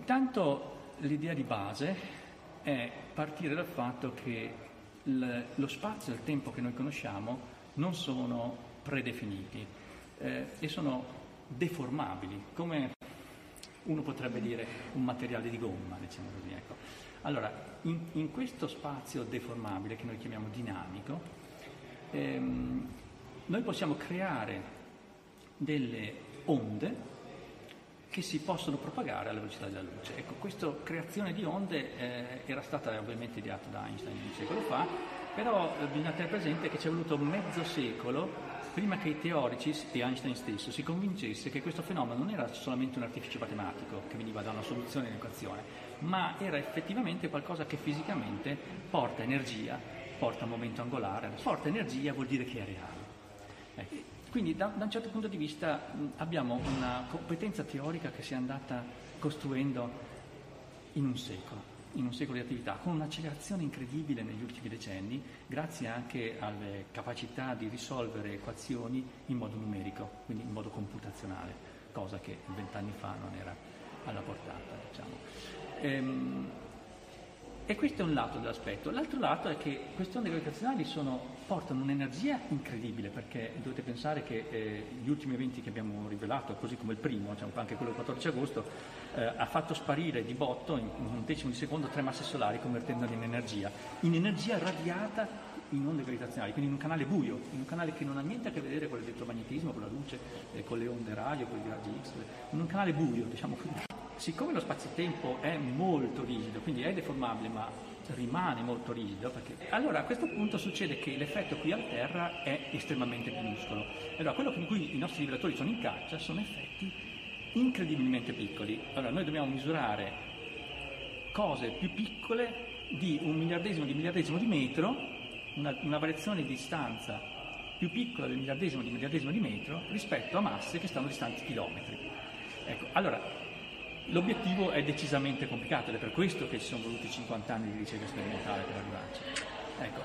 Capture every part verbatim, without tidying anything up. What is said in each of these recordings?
intanto l'idea di base è partire dal fatto che il, lo spazio e il tempo che noi conosciamo non sono predefiniti eh, e sono deformabili, come uno potrebbe dire un materiale di gomma, diciamo così. Ecco. Allora, in, in questo spazio deformabile che noi chiamiamo dinamico, ehm, noi possiamo creare delle onde che si possono propagare alla velocità della luce. Ecco, questa creazione di onde eh, era stata ovviamente ideata da Einstein un secolo fa, però eh, bisogna tenere presente che ci è voluto mezzo secolo prima che i teorici e Einstein stesso si convincesse che questo fenomeno non era solamente un artificio matematico che veniva da una soluzione di un'equazione, ma era effettivamente qualcosa che fisicamente porta energia, porta momento angolare, porta energia vuol dire che è reale. Ecco. Quindi da, da un certo punto di vista mh, abbiamo una competenza teorica che si è andata costruendo in un secolo, in un secolo di attività, con un'accelerazione incredibile negli ultimi decenni, grazie anche alle capacità di risolvere equazioni in modo numerico, quindi in modo computazionale, cosa che vent'anni fa non era alla portata, diciamo. Ehm, E questo è un lato dell'aspetto. L'altro lato è che queste onde gravitazionali sono, portano un'energia incredibile, perché dovete pensare che eh, gli ultimi eventi che abbiamo rivelato, così come il primo, cioè anche quello del quattordici agosto, eh, ha fatto sparire di botto in, in un decimo di secondo tre masse solari, convertendole in energia, in energia radiata in onde gravitazionali, quindi in un canale buio, in un canale che non ha niente a che vedere con l'elettromagnetismo, con la luce, eh, con le onde radio, con i raggi X, in un canale buio, diciamo così. Siccome lo spazio-tempo è molto rigido, quindi è deformabile ma rimane molto rigido, perché allora a questo punto succede che l'effetto qui al terra è estremamente minuscolo. Allora quello in cui i nostri rivelatori sono in caccia sono effetti incredibilmente piccoli. Allora noi dobbiamo misurare cose più piccole di un miliardesimo di miliardesimo di metro, una, una variazione di distanza più piccola del miliardesimo di miliardesimo di metro rispetto a masse che stanno distanti chilometri. Ecco, allora l'obiettivo è decisamente complicato ed è per questo che ci sono voluti cinquanta anni di ricerca sperimentale per arrivarci. Ecco,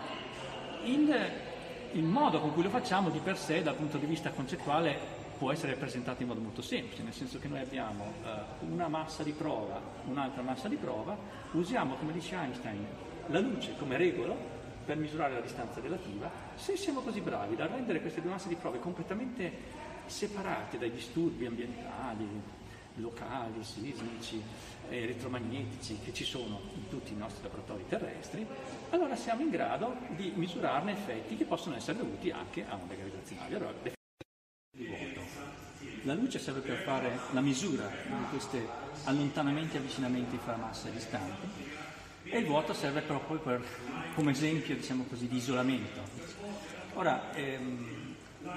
il, il modo con cui lo facciamo di per sé dal punto di vista concettuale può essere rappresentato in modo molto semplice, nel senso che noi abbiamo uh, una massa di prova, un'altra massa di prova, usiamo, come dice Einstein, la luce come regolo per misurare la distanza relativa. Se siamo così bravi da rendere queste due masse di prove completamente separate dai disturbi ambientali, locali, sismici, elettromagnetici che ci sono in tutti i nostri laboratori terrestri, allora siamo in grado di misurarne effetti che possono essere dovuti anche a onde gravitazionali. Allora, di vuoto. La luce serve per fare la misura di questi allontanamenti e avvicinamenti fra masse distanti e il vuoto serve proprio per, come esempio, diciamo così, di isolamento. Ora, ehm,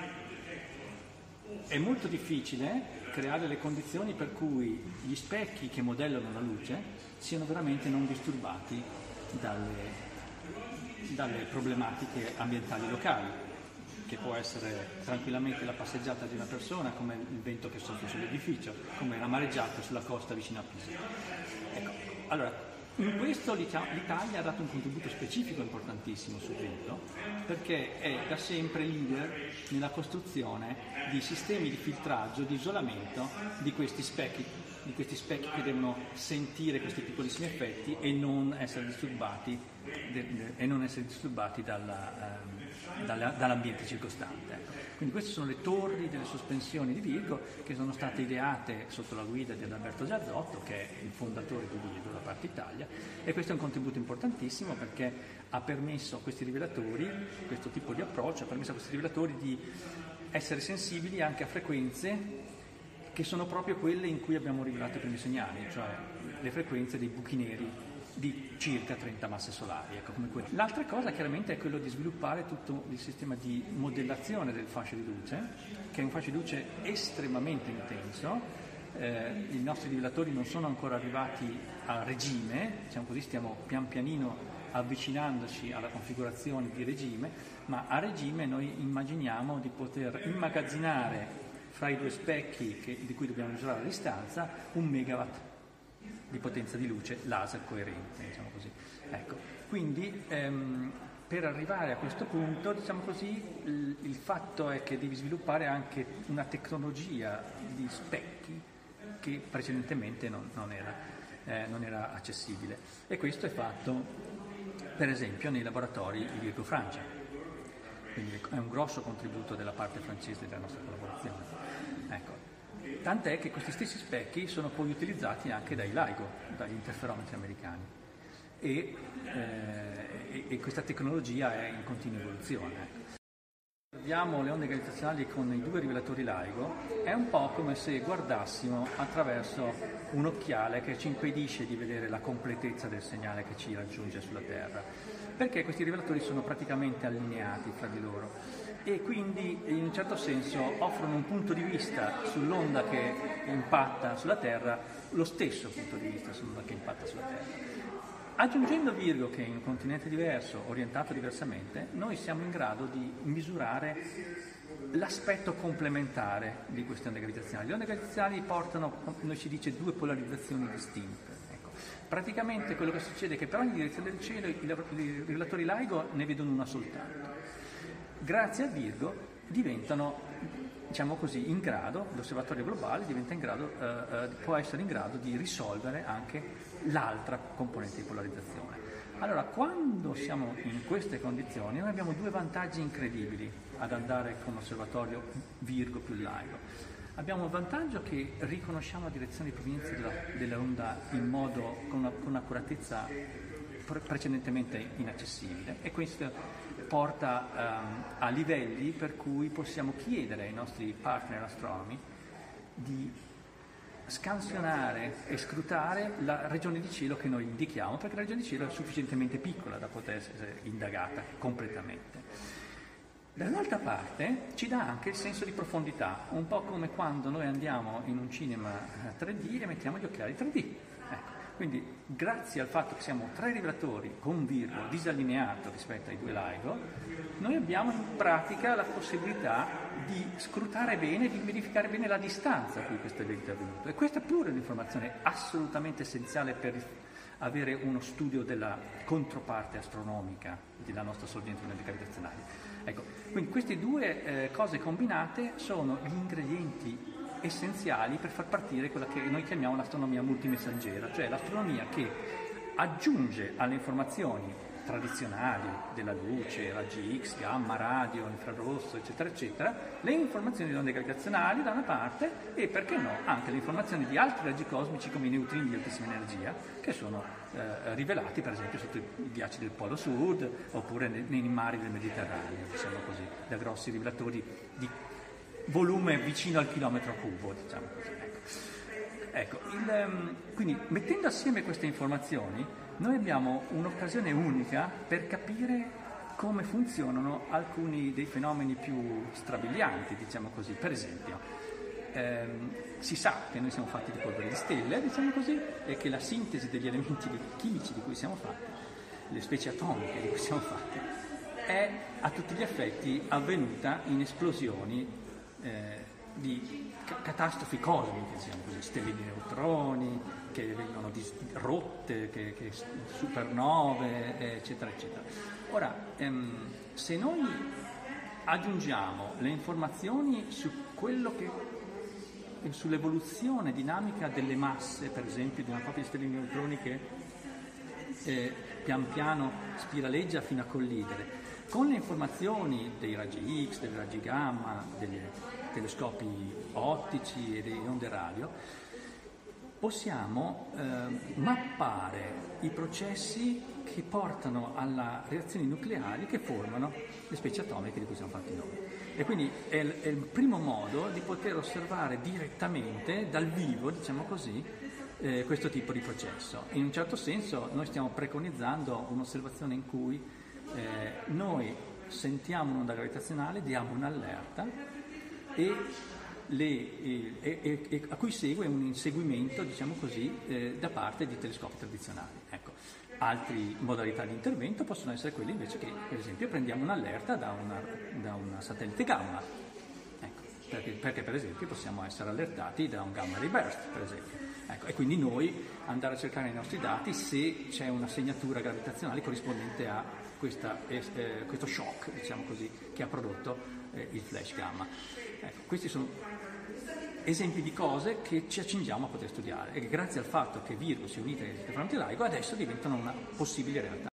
è molto difficile creare le condizioni per cui gli specchi che modellano la luce siano veramente non disturbati dalle, dalle problematiche ambientali locali, che può essere tranquillamente la passeggiata di una persona, come il vento che soffia sull'edificio, come la mareggiata sulla costa vicino a Pisa. Ecco, allora, in questo l'Italia ha dato un contributo specifico importantissimo sul vento, perché è da sempre leader nella costruzione di sistemi di filtraggio, di isolamento di questi specchi, di questi specchi che devono sentire questi piccolissimi effetti e non essere disturbati, de, de, e non essere disturbati dalla, um, dalla, dall'ambiente circostante. Ecco. Quindi queste sono le torri delle sospensioni di Virgo che sono state ideate sotto la guida di Adalberto Giazzotto, che è il fondatore di Virgo da parte Italia, e questo è un contributo importantissimo perché ha permesso a questi rivelatori, questo tipo di approccio, ha permesso a questi rivelatori di essere sensibili anche a frequenze che sono proprio quelle in cui abbiamo rivelato i primi segnali, cioè le frequenze dei buchi neri di circa trenta masse solari. Ecco, come quelle. L'altra cosa chiaramente è quello di sviluppare tutto il sistema di modellazione del fascio di luce, che è un fascio di luce estremamente intenso. Eh, i nostri rivelatori non sono ancora arrivati a regime, diciamo così, stiamo pian pianino avvicinandoci alla configurazione di regime, ma a regime noi immaginiamo di poter immagazzinare fra i due specchi che, di cui dobbiamo misurare la distanza un megawatt di potenza di luce laser coerente, diciamo così. Ecco, quindi ehm, per arrivare a questo punto, diciamo così, il, il fatto è che devi sviluppare anche una tecnologia di specchi che precedentemente non, non era. eh, non era accessibile. E questo è fatto, per esempio, nei laboratori di Virgo Francia. Quindi è un grosso contributo della parte francese della nostra collaborazione. Ecco. Tant'è che questi stessi specchi sono poi utilizzati anche dai LIGO, dagli interferometri americani. E, eh, e questa tecnologia è in continua evoluzione. Vediamo le onde gravitazionali con i due rivelatori LIGO, è un po' come se guardassimo attraverso un occhiale che ci impedisce di vedere la completezza del segnale che ci raggiunge sulla Terra, perché questi rivelatori sono praticamente allineati fra di loro e quindi in un certo senso offrono un punto di vista sull'onda che impatta sulla Terra, lo stesso punto di vista sull'onda che impatta sulla Terra. Aggiungendo Virgo, che è in un continente diverso, orientato diversamente, noi siamo in grado di misurare l'aspetto complementare di queste onde gravitazionali. Le onde gravitazionali portano, noi si dice, due polarizzazioni distinte. Ecco. Praticamente quello che succede è che per ogni direzione del cielo i rivelatori LIGO ne vedono una soltanto. Grazie a Virgo diventano, diciamo così, in grado, l'osservatorio globale diventa in grado, eh, eh, può essere in grado di risolvere anche l'altra componente di polarizzazione. Allora, quando siamo in queste condizioni, noi abbiamo due vantaggi incredibili ad andare con l'osservatorio Virgo più LIGO. Abbiamo il vantaggio che riconosciamo la direzione di provenienza della, dell'onda in modo, con, una, con un'accuratezza pre- precedentemente inaccessibile, e questo porta um, a livelli per cui possiamo chiedere ai nostri partner astronomi di scansionare e scrutare la regione di cielo che noi indichiamo, perché la regione di cielo è sufficientemente piccola da poter essere indagata completamente. Dall'altra parte ci dà anche il senso di profondità, un po' come quando noi andiamo in un cinema tre D e mettiamo gli occhiali tre D. Ecco. Quindi grazie al fatto che siamo tre rivelatori con Virgo disallineato rispetto ai due LIGO, noi abbiamo in pratica la possibilità di scrutare bene, di verificare bene la distanza a cui questo evento è avvenuto. E questa pure è un'informazione assolutamente essenziale per avere uno studio della controparte astronomica della nostra sorgente di onde gravitazionali. Ecco, quindi queste due eh, cose combinate sono gli ingredienti essenziali per far partire quella che noi chiamiamo l'astronomia multimessaggera, cioè l'astronomia che aggiunge alle informazioni tradizionali della luce, raggi X, gamma, radio, infrarosso, eccetera, eccetera, le informazioni di onde gravitazionali da una parte e, perché no, anche le informazioni di altri raggi cosmici come i neutrini di altissima energia, che sono eh, rivelati per esempio sotto i ghiacci del Polo Sud oppure nei, nei mari del Mediterraneo, diciamo così, da grossi rivelatori di volume vicino al chilometro cubo, diciamo così. Ecco, ecco il, um, quindi mettendo assieme queste informazioni noi abbiamo un'occasione unica per capire come funzionano alcuni dei fenomeni più strabilianti, diciamo così. Per esempio, ehm, si sa che noi siamo fatti di polvere di stelle, diciamo così, e che la sintesi degli elementi chimici di cui siamo fatti, le specie atomiche di cui siamo fatti, è a tutti gli effetti avvenuta in esplosioni eh, di ca- catastrofi cosmiche, diciamo così, stelle di neutroni che vengono dis- rotte, che, che supernove, eccetera, eccetera. Ora, ehm, se noi aggiungiamo le informazioni su quello che sull'evoluzione dinamica delle masse, per esempio, di una coppia di stelle di neutroni che eh, pian piano spiraleggia fino a collidere, con le informazioni dei raggi X, dei raggi gamma, dei telescopi ottici e delle onde radio, possiamo eh, mappare i processi che portano alla reazioni nucleari che formano le specie atomiche di cui siamo fatti noi. E quindi è il, è il primo modo di poter osservare direttamente, dal vivo, diciamo così, eh, questo tipo di processo. In un certo senso noi stiamo preconizzando un'osservazione in cui eh, noi sentiamo un'onda gravitazionale, diamo un'allerta e Le, e, e, e a cui segue un inseguimento, diciamo così, eh, da parte di telescopi tradizionali. Ecco. Altre modalità di intervento possono essere quelle invece che, per esempio, prendiamo un'allerta da una, da una satellite gamma, ecco, perché, perché per esempio possiamo essere allertati da un gamma ray burst, per esempio. Ecco, e quindi noi andare a cercare nei nostri dati se c'è una segnatura gravitazionale corrispondente a questa, eh, questo shock, diciamo così, che ha prodotto eh, il flash gamma. Ecco, questi sono esempi di cose che ci accingiamo a poter studiare e che grazie al fatto che virus si unite al sistema laico adesso diventano una possibile realtà.